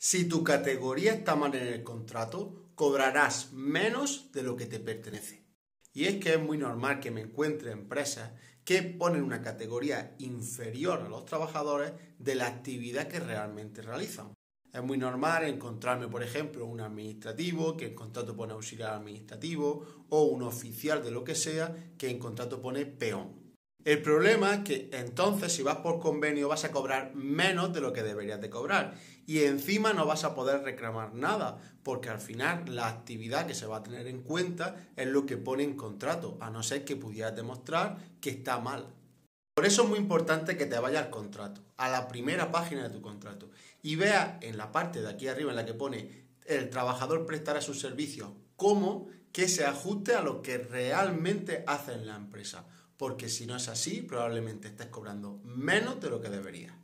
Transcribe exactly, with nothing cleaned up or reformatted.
Si tu categoría está mal en el contrato, cobrarás menos de lo que te pertenece. Y es que es muy normal que me encuentre empresas que ponen una categoría inferior a los trabajadores de la actividad que realmente realizan. Es muy normal encontrarme, por ejemplo, un administrativo que en contrato pone auxiliar administrativo o un oficial de lo que sea que en contrato pone peón. El problema es que entonces si vas por convenio vas a cobrar menos de lo que deberías de cobrar y encima no vas a poder reclamar nada porque al final la actividad que se va a tener en cuenta es lo que pone en contrato, a no ser que pudieras demostrar que está mal. Por eso es muy importante que te vayas al contrato, a la primera página de tu contrato y veas en la parte de aquí arriba en la que pone el trabajador prestará sus servicios cómo que se ajuste a lo que realmente hace en la empresa. Porque si no es así, probablemente estés cobrando menos de lo que deberías.